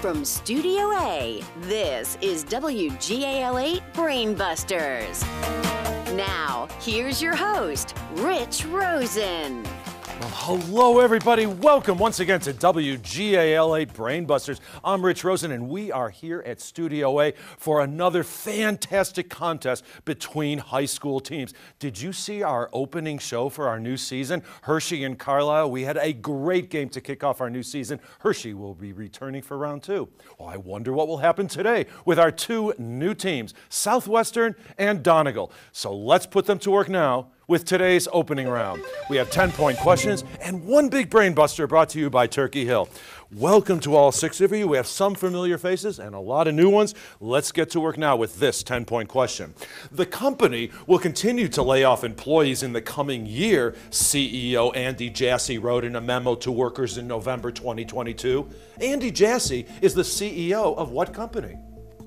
From Studio A, this is WGAL8 Brainbusters. Now, here's your host, Rich Rosen. Well, hello, everybody. Welcome once again to WGAL8 Brainbusters. I'm Rich Rosen, and we are here at Studio A for another fantastic contest between high school teams. Did you see our opening show for our new season? Hershey and Carlisle. We had a great game to kick off our new season. Hershey will be returning for round two. Well, I wonder what will happen today with our two new teams, Southwestern and Donegal. So let's put them to work now with today's opening round. We have 10-point questions and one big brain buster brought to you by Turkey Hill. Welcome to all six of you. We have some familiar faces and a lot of new ones. Let's get to work now with this 10-point question. The company will continue to lay off employees in the coming year, CEO Andy Jassy wrote in a memo to workers in November 2022. Andy Jassy is the CEO of what company?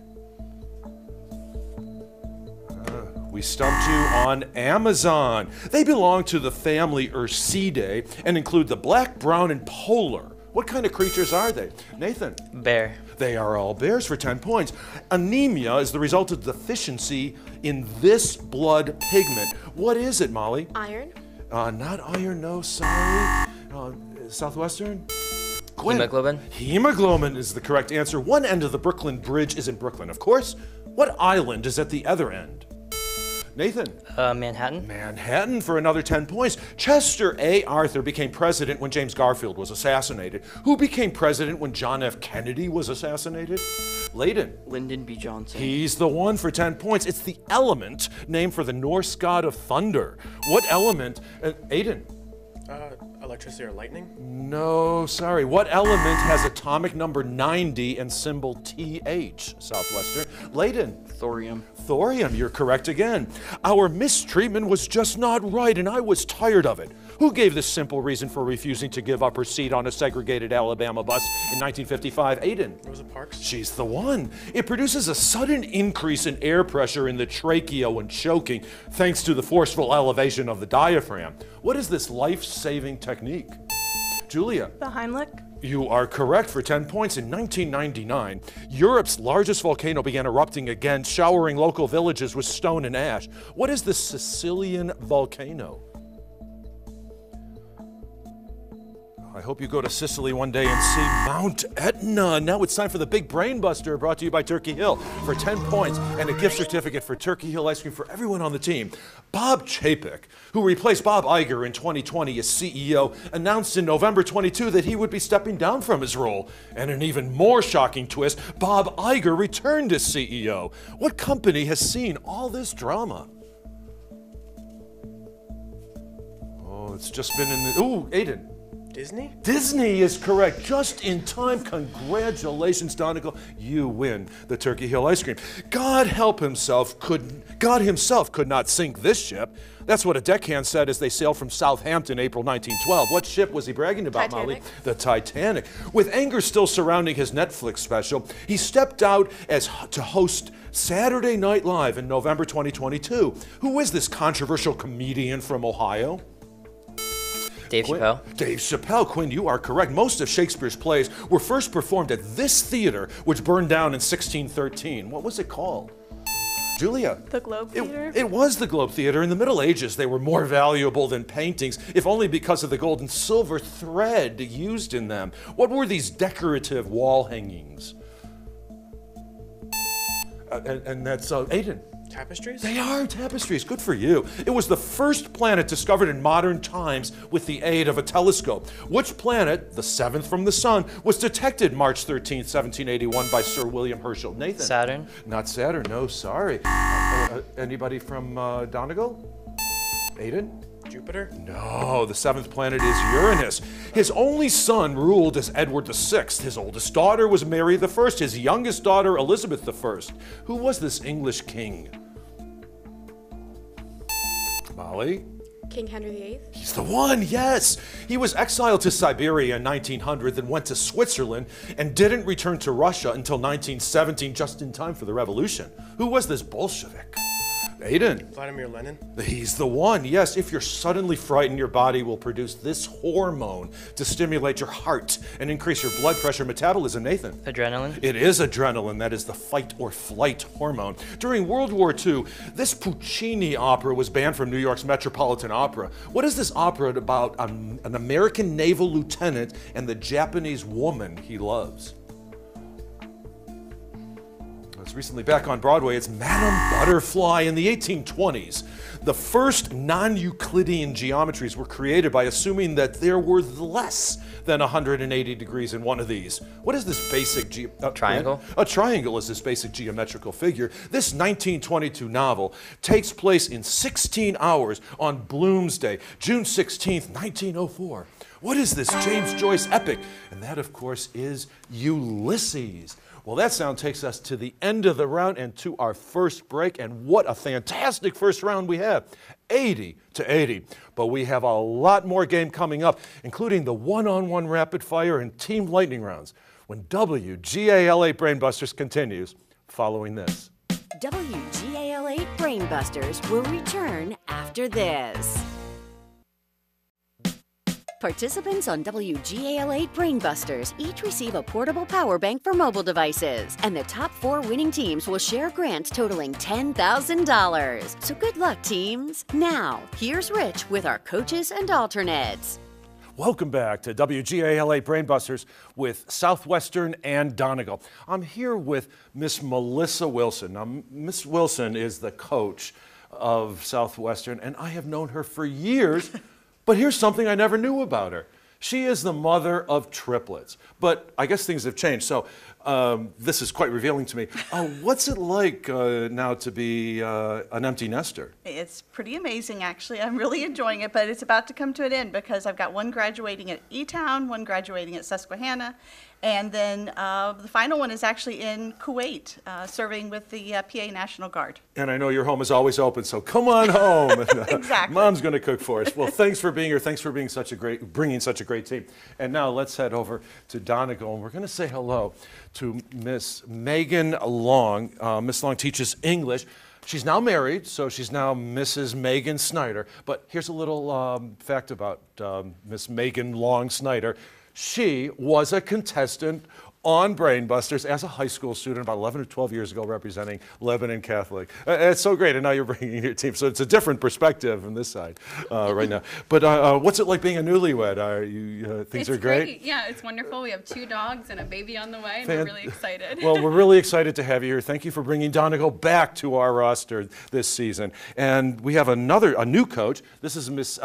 We stumped you on Amazon. They belong to the family Ursidae and include the black, brown, and polar. What kind of creatures are they? Nathan? Bear. They are all bears for 10 points. Anemia is the result of deficiency in this blood pigment. What is it, Molly? Iron. Not iron, no, sorry. Southwestern? Quinn. Hemoglobin. Hemoglobin is the correct answer. One end of the Brooklyn Bridge is in Brooklyn, of course. What island is at the other end? Nathan? Manhattan. Manhattan for another 10 points. Chester A. Arthur became president when James Garfield was assassinated. Who became president when John F. Kennedy was assassinated? Layden? Lyndon B. Johnson. He's the one for 10 points. It's the element named for the Norse god of thunder. What element? Aiden? Electricity or lightning? No, sorry. What element has atomic number 90 and symbol TH? Southwestern. Layden? Thorium. Thorium, you're correct again. Our mistreatment was just not right, and I was tired of it. Who gave this simple reason for refusing to give up her seat on a segregated Alabama bus in 1955? Aiden? Rosa Parks? She's the one. It produces a sudden increase in air pressure in the trachea when choking, thanks to the forceful elevation of the diaphragm. What is this life-saving technique? Julia? The Heimlich. You are correct for 10 points. In 1999, Europe's largest volcano began erupting again, showering local villages with stone and ash. What is the Sicilian volcano? I hope you go to Sicily one day and see Mount Etna. Now it's time for the Big Brain Buster, brought to you by Turkey Hill for 10 points and a gift certificate for Turkey Hill ice cream for everyone on the team. Bob Chapek, who replaced Bob Iger in 2020 as CEO, announced in November 22 that he would be stepping down from his role. And an even more shocking twist, Bob Iger returned as CEO. What company has seen all this drama? Oh, it's just been in the... Ooh, Aiden. Disney? Disney is correct. Just in time. Congratulations, Donegal. You win the Turkey Hill ice cream. God himself could not sink this ship. That's what a deckhand said as they sailed from Southampton, April 1912. What ship was he bragging about, Titanic. Molly? The Titanic. With anger still surrounding his Netflix special, he stepped out to host Saturday Night Live in November 2022. Who is this controversial comedian from Ohio? Dave Chappelle. Dave Chappelle. Quinn, you are correct. Most of Shakespeare's plays were first performed at this theater, which burned down in 1613. What was it called? Julia? The Globe Theater. It was the Globe Theater. In the Middle Ages, they were more valuable than paintings, if only because of the gold and silver thread used in them. What were these decorative wall hangings? And that's Aiden. Tapestries? They are tapestries. Good for you. It was the first planet discovered in modern times with the aid of a telescope. Which planet, the seventh from the sun, was detected March 13th, 1781 by Sir William Herschel? Nathan? Saturn. Not Saturn, no, sorry. Anybody from Donegal? Aiden? Jupiter? No, the seventh planet is Uranus. His only son ruled as Edward VI. His oldest daughter was Mary I. His youngest daughter, Elizabeth I. Who was this English king? Molly? King Henry VIII. He's the one, yes. He was exiled to Siberia in 1900, then went to Switzerland, and didn't return to Russia until 1917, just in time for the revolution. Who was this Bolshevik? Aiden. Vladimir Lenin. He's the one. Yes, if you're suddenly frightened, your body will produce this hormone to stimulate your heart and increase your blood pressure metabolism. Nathan. Adrenaline. It is adrenaline. That is the fight or flight hormone. During World War II, this Puccini opera was banned from New York's Metropolitan Opera. What is this opera about an American naval lieutenant and the Japanese woman he loves? It's recently back on Broadway. It's Madame Butterfly. In the 1820s, the first non-Euclidean geometries were created by assuming that there were less than 180 degrees in one of these. What is this basic triangle? A triangle is this basic geometrical figure. This 1922 novel takes place in 16 hours on Bloomsday, June 16th, 1904. What is this James Joyce epic? And that, of course, is Ulysses. Well, that sound takes us to the end of the round and to our first break. And what a fantastic first round we have. 80-80. But we have a lot more game coming up, including the one-on-one rapid fire and team lightning rounds, when WGAL8 Brainbusters continues following this. WGAL8 Brainbusters will return after this. Participants on WGAL8 Brainbusters each receive a portable power bank for mobile devices, and the top 4 winning teams will share grants totaling $10,000. So good luck, teams. Now, here's Rich with our coaches and alternates. Welcome back to WGAL8 Brainbusters with Southwestern and Donegal. I'm here with Miss Melissa Wilson. Now, Miss Wilson is the coach of Southwestern, and I have known her for years. But here's something I never knew about her. She is the mother of triplets. But I guess things have changed. So this is quite revealing to me. What's it like now to be an empty nester? It's pretty amazing, actually. I'm really enjoying it, but it's about to come to an end because I've got one graduating at E-Town, one graduating at Susquehanna, and then the final one is actually in Kuwait, serving with the PA National Guard. And I know your home is always open, so come on home. Exactly. Mom's going to cook for us. Well, thanks for being here. Thanks for being bringing such a great team. And now let's head over to Donegal, and we're going to say hello to Miss Megan Long. Miss Long teaches English. She's now married, so she's now Mrs. Megan Snyder. But here's a little fact about Miss Megan Long Snyder. She was a contestant on Brainbusters as a high school student about 11 or 12 years ago, representing Lebanon Catholic. It's so great, and now you're bringing your team. So it's a different perspective on this side right now. But what's it like being a newlywed? Are you things are great? Yeah, it's wonderful. We have 2 dogs and a baby on the way, and we're really excited. Well, we're really excited to have you here. Thank you for bringing Donegal back to our roster this season. And we have a new coach. This is Miss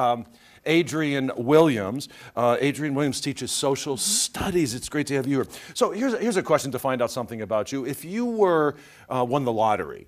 Adrian Williams. Adrian Williams teaches social studies. It's great to have you here. So here's a question to find out something about you. If you were won the lottery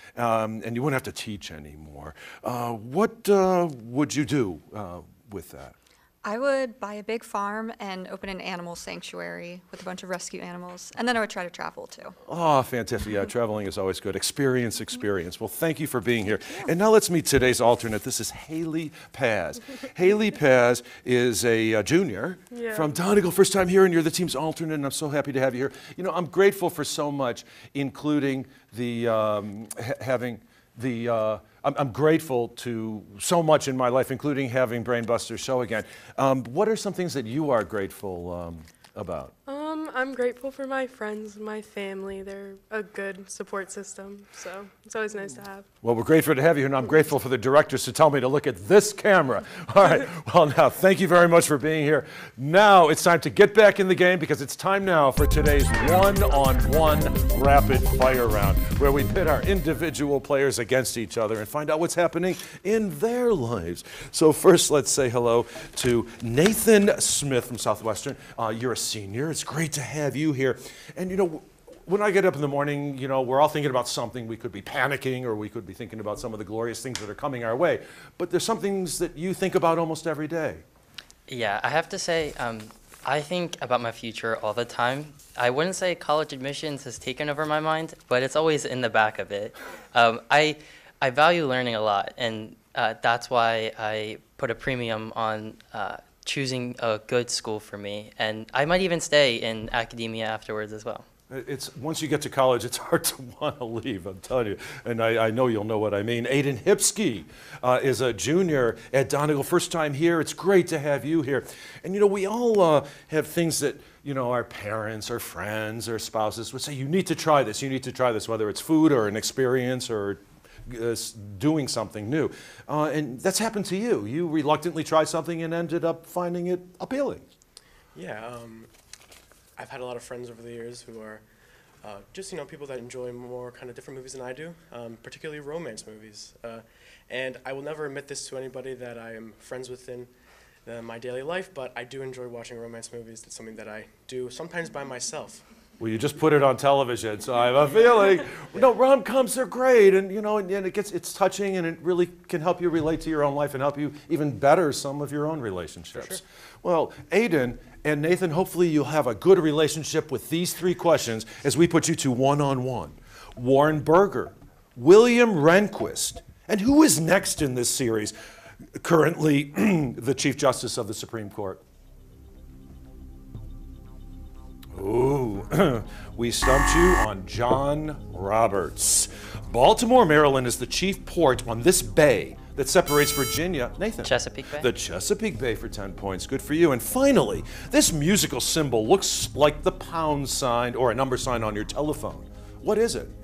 and you wouldn't have to teach anymore, what would you do with that? I would buy a big farm and open an animal sanctuary with a bunch of rescue animals, and then I would try to travel too. Oh, fantastic. Yeah, traveling is always good. Experience. Well, thank you for being here. And now let's meet today's alternate. This is Haley Paz. Haley Paz is a junior from Donegal. First time here, and you're the team's alternate, and I'm so happy to have you here. You know, I'm grateful for so much, including the I'm grateful to so much in my life, including having Brainbusters show again. What are some things that you are grateful about? I'm grateful for my friends, my family. They're a good support system, so it's always nice to have. Well, we're grateful to have you here, and I'm grateful for the directors to tell me to look at this camera. All right, well now, thank you very much for being here. Now it's time to get back in the game because it's time now for today's one-on-one rapid fire round, where we pit our individual players against each other and find out what's happening in their lives. So first, let's say hello to Nathan Smith from Southwestern. You're a senior. It's great to have you here. And you know, when I get up in the morning, you know, we're all thinking about something. We could be panicking, or we could be thinking about some of the glorious things that are coming our way. But there's some things that you think about almost every day. Yeah, I have to say, I think about my future all the time. I wouldn't say college admissions has taken over my mind, but it's always in the back of it. I value learning a lot, and that's why I put a premium on choosing a good school for me, and I might even stay in academia afterwards as well. It's once you get to college, it's hard to want to leave, I'm telling you. And I know you'll know what I mean. Aiden Hipsky is a junior at Donegal. First time here. It's great to have you here. And you know, we all have things that, you know, our parents, our friends, our spouses would say, you need to try this, you need to try this, whether it's food or an experience or doing something new. And that's happened to you. You reluctantly tried something and ended up finding it appealing. Yeah, I've had a lot of friends over the years who are just, you know, people that enjoy more kind of different movies than I do, particularly romance movies. And I will never admit this to anybody that I am friends with in my daily life, but I do enjoy watching romance movies. That's something that I do sometimes by myself. Well, you just put it on television, so I have a feeling. No, rom-coms are great, and you know, and it's touching, and it really can help you relate to your own life and help you even better some of your own relationships. Sure. Well, Aiden and Nathan, hopefully you'll have a good relationship with these three questions as we put you to one-on-one. Warren Berger, William Rehnquist, and who is next in this series? Currently, the Chief Justice of the Supreme Court. Ooh, we stumped you on John Roberts. Baltimore, Maryland is the chief port on this bay that separates Virginia. Nathan. Chesapeake Bay. The Chesapeake Bay for 10 points. Good for you. And finally, this musical symbol looks like the pound sign or a number sign on your telephone. What is it?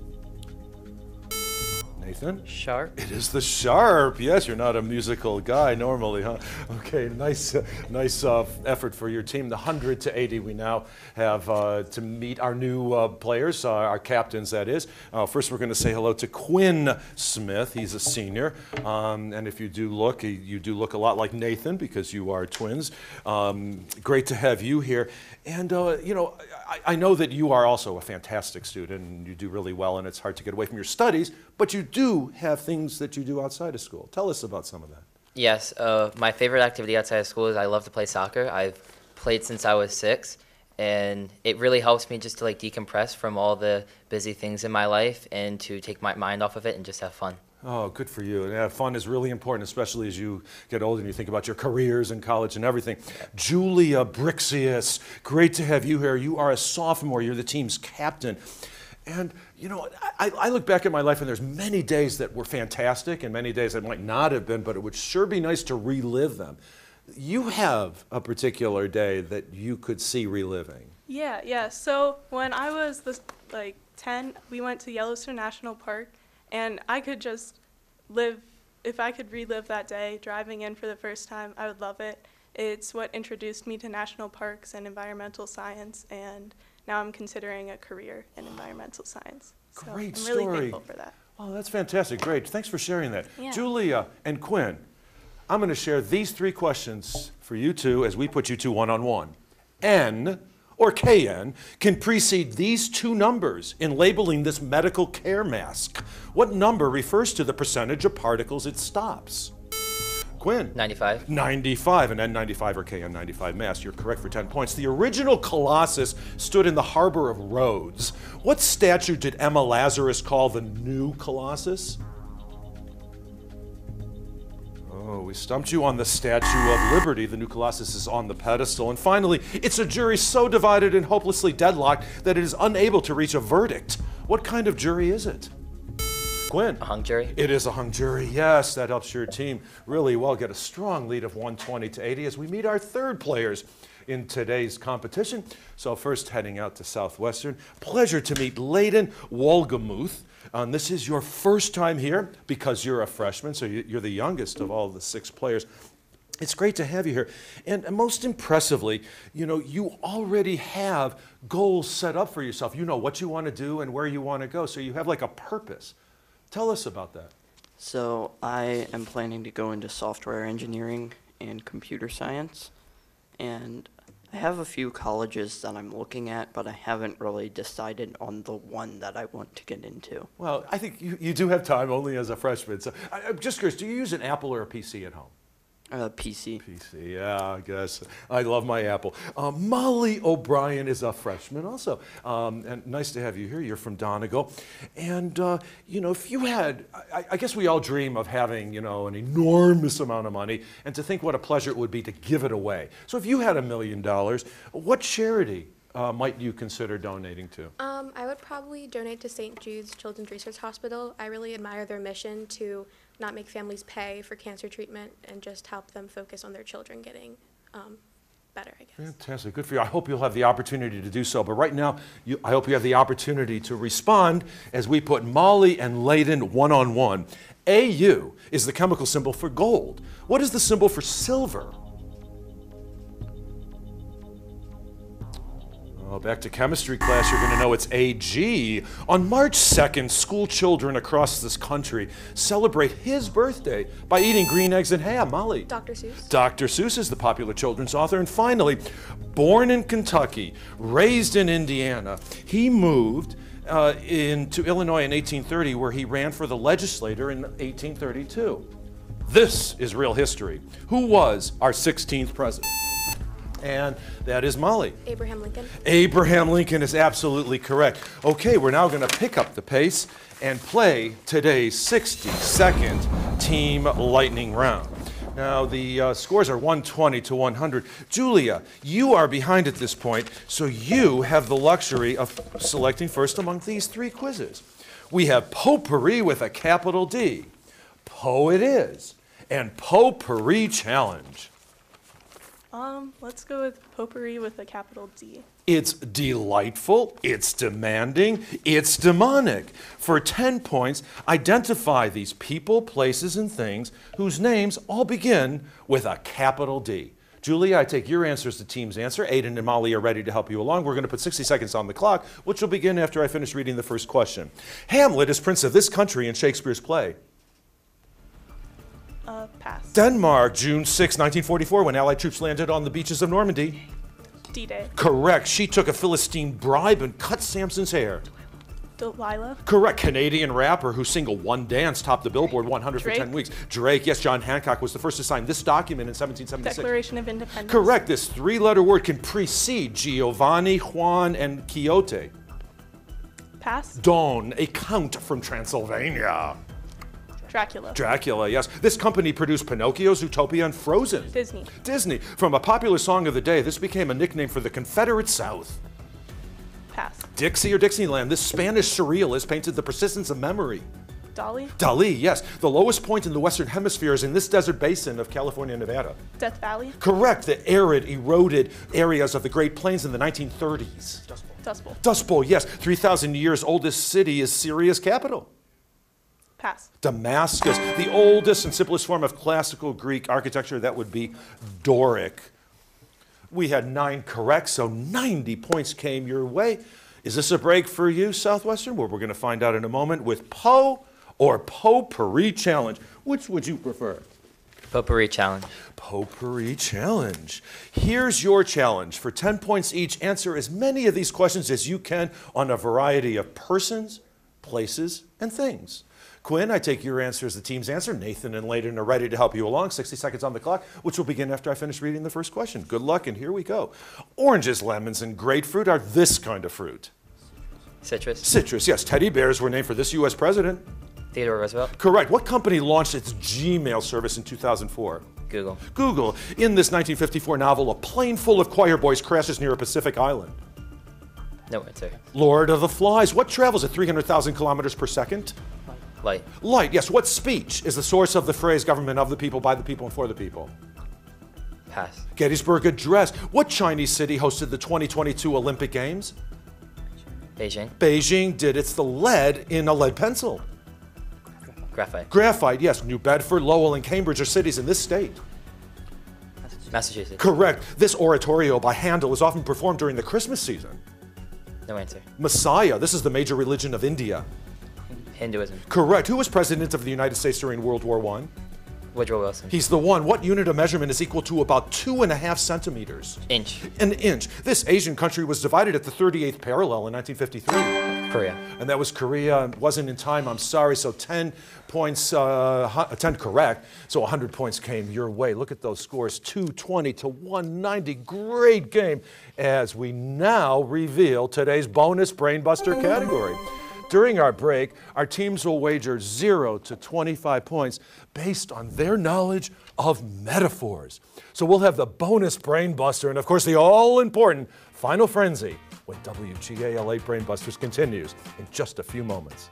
Nathan? Sharp. It is the sharp. Yes, you're not a musical guy normally, huh? Okay, nice effort for your team. The 100 to 80 we now have to meet our new players, our captains, that is. First, we're going to say hello to Quinn Smith. He's a senior, and if you do look, you do look a lot like Nathan because you are twins. Great to have you here. And, you know, I know that you are also a fantastic student and you do really well, and it's hard to get away from your studies, but you do have things that you do outside of school. Tell us about some of that. Yes, my favorite activity outside of school is I love to play soccer. I've played since I was 6, and it really helps me just to like decompress from all the busy things in my life and to take my mind off of it and just have fun. Oh, good for you. Yeah, fun is really important, especially as you get older and you think about your careers in college and everything. Julia Brixius, great to have you here. You are a sophomore. You're the team's captain. And, you know, I look back at my life and there's many days that were fantastic and many days that might not have been, but it would sure be nice to relive them. You have a particular day that you could see reliving. Yeah. So when I was 10, we went to Yellowstone National Park, and I could just live, if I could relive that day driving in for the first time, I would love it. It's what introduced me to national parks and environmental science, and now I'm considering a career in environmental science. So Great I'm really story. thankful for that. Oh, that's fantastic. Great. Thanks for sharing that. Yeah. Julia and Quinn, I'm going to share these three questions for you two as we put you two one-on-one. N or KN can precede these two numbers in labeling this medical care mask. What number refers to the percentage of particles it stops? Quinn. 95. 95, an N95 or KN95 mask. You're correct for 10 points. The original Colossus stood in the harbor of Rhodes. What statue did Emma Lazarus call the new Colossus? Oh, we stumped you on the Statue of Liberty. The new Colossus is on the pedestal. And finally, it's a jury so divided and hopelessly deadlocked that it is unable to reach a verdict. What kind of jury is it? Quinn. A hung jury? It is a hung jury, yes. That helps your team really well get a strong lead of 120 to 80 as we meet our third players in today's competition. So first heading out to Southwestern. Pleasure to meet Layden Wolgemuth. This is your first time here because you're a freshman, so you're the youngest of all the 6 players. It's great to have you here. And most impressively, you know, you already have goals set up for yourself. You know what you want to do and where you want to go. So you have like a purpose. Tell us about that. So I am planning to go into software engineering and computer science. And I have a few colleges that I'm looking at, but I haven't really decided on the one that I want to get into. Well, I think you do have time only as a freshman. So I'm just curious, do you use an Apple or a PC at home? PC. PC, yeah, I guess. I love my Apple. Molly O'Brien is a freshman also. And nice to have you here. You're from Donegal. And, you know, if you had, I guess we all dream of having, you know, an enormous amount of money and to think what a pleasure it would be to give it away. So if you had $1 million, what charity might you consider donating to? I would probably donate to St. Jude's Children's Research Hospital. I really admire their mission to not make families pay for cancer treatment and just help them focus on their children getting better, I guess. Fantastic. Good for you. I hope you'll have the opportunity to do so. But right now, I hope you have the opportunity to respond as we put Molly and Layden one-on-one. AU is the chemical symbol for gold. What is the symbol for silver? Oh, back to chemistry class, you're going to know it's AG. On March 2nd, school children across this country celebrate his birthday by eating green eggs and ham. Molly? Dr. Seuss. Dr. Seuss is the popular children's author. And finally, born in Kentucky, raised in Indiana, he moved into Illinois in 1830, where he ran for the legislature in 1832. This is real history. Who was our 16th president? And that is Molly. Abraham Lincoln. Abraham Lincoln is absolutely correct. Okay, we're now going to pick up the pace and play today's 60-second Team Lightning Round. Now, the scores are 120 to 100. Julia, you are behind at this point, so you have the luxury of selecting first among these three quizzes. We have Potpourri with a capital D, Po It Is, and Potpourri Challenge. Let's go with Potpourri with a capital D. It's delightful, it's demanding, it's demonic. For 10 points, identify these people, places, and things whose names all begin with a capital D. Julia, I take your answer as the team's answer. Aiden and Molly are ready to help you along. We're going to put 60 seconds on the clock, which will begin after I finish reading the first question. Hamlet is prince of this country in Shakespeare's play. Pass. Denmark, June 6, 1944, when Allied troops landed on the beaches of Normandy. D-Day. Correct. She took a Philistine bribe and cut Samson's hair. Delilah. Correct. Canadian rapper whose single One Dance topped the Billboard 100 Drake. for 10 weeks. Drake, yes, John Hancock was the first to sign this document in 1776. Declaration of Independence. Correct. This three-letter word can precede Giovanni, Juan, and Quixote. Pass. Don, a count from Transylvania. Dracula. Dracula, yes. This company produced Pinocchio, Zootopia, and Frozen. Disney. Disney. From a popular song of the day, this became a nickname for the Confederate South. Pass. Dixie or Dixieland. This Spanish surrealist painted the persistence of memory. Dali. Dali, yes. The lowest point in the Western Hemisphere is in this desert basin of California and Nevada. Death Valley. Correct. The arid, eroded areas of the Great Plains in the 1930s. Dust Bowl. Dust Bowl, yes. 3,000 years oldest city is Syria's capital. Pass. Damascus, the oldest and simplest form of classical Greek architecture, that would be Doric. We had 9 correct, so 90 points came your way. Is this a break for you, Southwestern? Well, we're going to find out in a moment with Po or Potpourri Challenge. Which would you prefer? Potpourri Challenge. Potpourri Challenge. Here's your challenge. For 10 points each, answer as many of these questions as you can on a variety of persons, places, and things. Quinn, I take your answer as the team's answer. Nathan and Layden are ready to help you along. 60 seconds on the clock, which will begin after I finish reading the first question. Good luck, and here we go. Oranges, lemons, and grapefruit are this kind of fruit. Citrus. Citrus, yes. Teddy bears were named for this U.S. president. Theodore Roosevelt. Correct. What company launched its Gmail service in 2004? Google. Google. In this 1954 novel, a plane full of choir boys crashes near a Pacific island. No answer. Lord of the Flies. What travels at 300,000 kilometers per second? Light. Light, yes. What speech is the source of the phrase government of the people, by the people, and for the people? Pass. Gettysburg Address. What Chinese city hosted the 2022 Olympic Games? Beijing. Beijing did. It's the lead in a lead pencil. Graphite. Graphite, yes. New Bedford, Lowell, and Cambridge are cities in this state. Massachusetts. Correct. This oratorio by Handel is often performed during the Christmas season. No answer. Messiah. This is the major religion of India. Hinduism. Correct. Who was president of the United States during World War I? Woodrow Wilson. He's the one. What unit of measurement is equal to about 2.5 centimeters? Inch. An inch. This Asian country was divided at the 38th parallel in 1953. Korea. And that was Korea. It wasn't in time, I'm sorry. So 10 points, 10 correct. So 100 points came your way. Look at those scores, 220 to 190. Great game. As we now reveal today's bonus Brainbuster category. During our break, our teams will wager 0 to 25 points based on their knowledge of metaphors. So we'll have the bonus Brain Buster and, of course, the all-important Final Frenzy when WGAL 8 Brainbusters continues in just a few moments.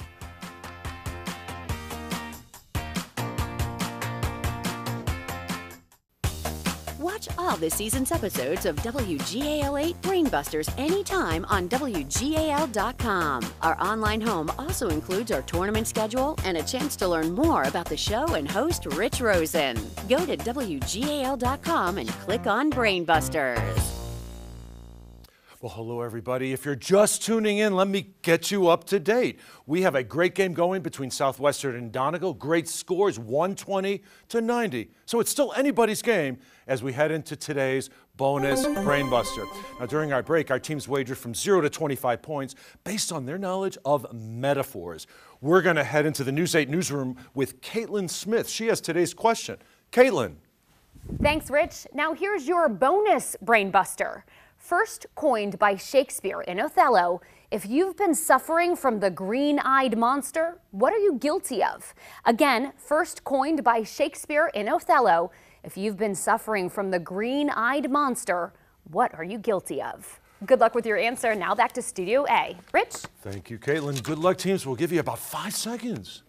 Watch all this season's episodes of WGAL 8 Brainbusters anytime on WGAL.com. Our online home also includes our tournament schedule and a chance to learn more about the show and host Rich Rosen. Go to WGAL.com and click on Brainbusters. Well, hello, everybody. If you're just tuning in, let me get you up to date. We have a great game going between Southwestern and Donegal. Great scores, 120 to 90. So it's still anybody's game as we head into today's bonus Brainbuster. Now, during our break, our teams wagered from 0 to 25 points based on their knowledge of metaphors. We're going to head into the News 8 newsroom with Caitlin Smith. She has today's question. Caitlin. Thanks, Rich. Now here's your bonus Brainbuster. First coined by Shakespeare in Othello, if you've been suffering from the green-eyed monster, what are you guilty of? Again, first coined by Shakespeare in Othello, if you've been suffering from the green-eyed monster, what are you guilty of? Good luck with your answer. Now back to Studio A. Rich? Thank you, Caitlin. Good luck, teams. We'll give you about 5 seconds.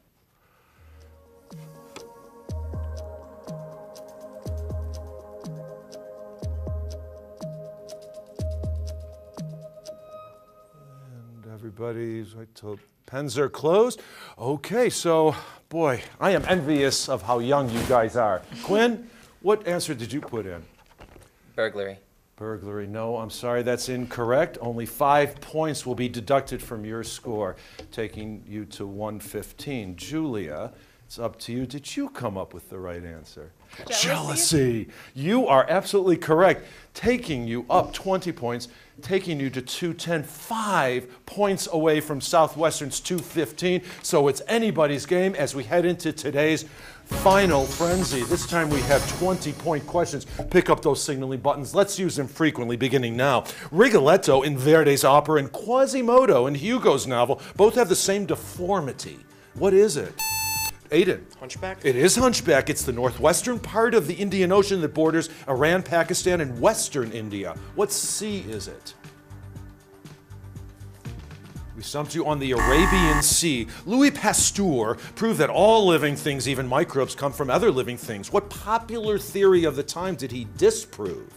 Everybody's wait till pens are closed. Okay, so boy, I am envious of how young you guys are. Quinn, what answer did you put in? Burglary. Burglary, no, I'm sorry, that's incorrect. Only 5 points will be deducted from your score, taking you to 115. Julia, it's up to you. Did you come up with the right answer? Jealousy. You are absolutely correct. Taking you up 20 points, taking you to 210, 5 points away from Southwestern's 215. So it's anybody's game as we head into today's Final Frenzy. This time we have 20-point questions. Pick up those signaling buttons. Let's use them frequently, beginning now. Rigoletto in Verdi's opera and Quasimodo in Hugo's novel both have the same deformity. What is it? Aiden. Hunchback? It is Hunchback. It's the northwestern part of the Indian Ocean that borders Iran, Pakistan, and western India. What sea is it? We stumped you on the Arabian Sea. Louis Pasteur proved that all living things, even microbes, come from other living things. What popular theory of the time did he disprove?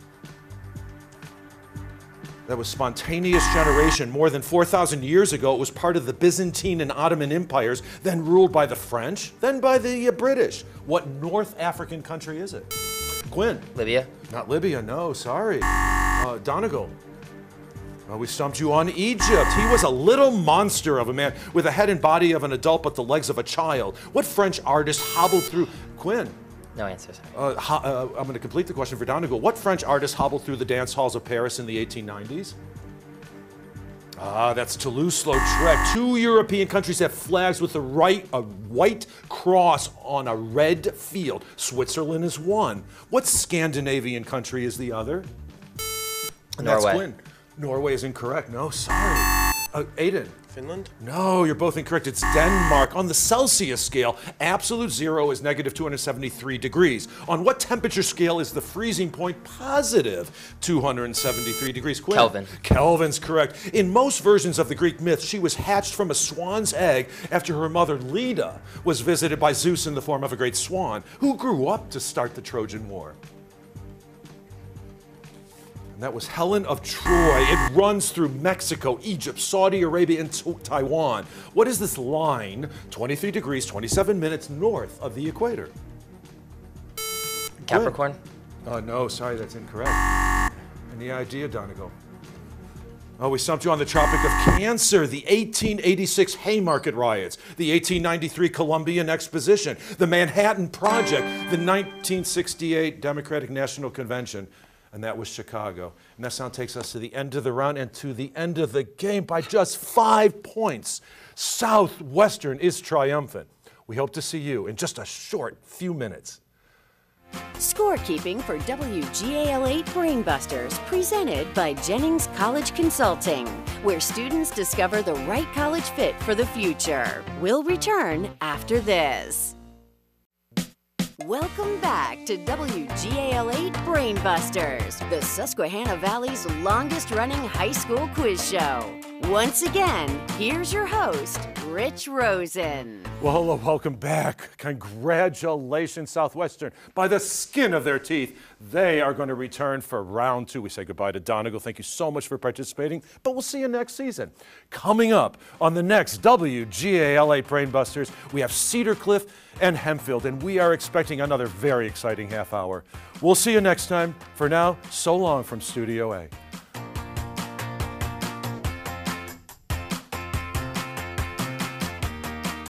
That was spontaneous generation. More than 4,000 years ago, it was part of the Byzantine and Ottoman empires, then ruled by the French, then by the British. What North African country is it? Quinn? Libya. Not Libya, no, sorry. Donegal. We stumped you on Egypt. He was a little monster of a man with a head and body of an adult but the legs of a child. What French artist hobbled through... Quinn? No answer, sorry. I'm going to complete the question for Donegal. What French artist hobbled through the dance halls of Paris in the 1890s? That's Toulouse-Lautrec. 2 European countries have flags with a white cross on a red field. Switzerland is one. What Scandinavian country is the other? And Norway. That's Quinn. Norway is incorrect. No, sorry. Aiden. Finland? No, you're both incorrect. It's Denmark. On the Celsius scale, absolute zero is negative 273 degrees. On what temperature scale is the freezing point positive 273 degrees? Quinn? Kelvin. Kelvin's correct. In most versions of the Greek myth, she was hatched from a swan's egg after her mother Leda was visited by Zeus in the form of a great swan, who grew up to start the Trojan War. That was Helen of Troy. It runs through Mexico, Egypt, Saudi Arabia, and Taiwan. What is this line 23 degrees, 27 minutes north of the equator? Capricorn? No, sorry, that's incorrect. Any idea, Donegal? We stumped you on the Tropic of Cancer, the 1886 Haymarket riots, the 1893 Columbian Exposition, the Manhattan Project, the 1968 Democratic National Convention. And that was Chicago. And that sound takes us to the end of the round and to the end of the game by just 5 points. Southwestern is triumphant. We hope to see you in just a short few minutes. Scorekeeping for WGAL 8 Brainbusters, presented by Jennings College Consulting. where students discover the right college fit for the future. We'll return after this. Welcome back to WGAL8 Brainbusters, the Susquehanna Valley's longest-running high school quiz show. Once again, here's your host, Rich Rosen. Well, hello, welcome back. Congratulations, Southwestern. By the skin of their teeth, they are going to return for round 2. We say goodbye to Donegal. Thank you so much for participating, but we'll see you next season. Coming up on the next WGAL8 Brainbusters, we have Cedar Cliff and Hempfield, and we are expecting another very exciting half hour. We'll see you next time. For now, so long from Studio A.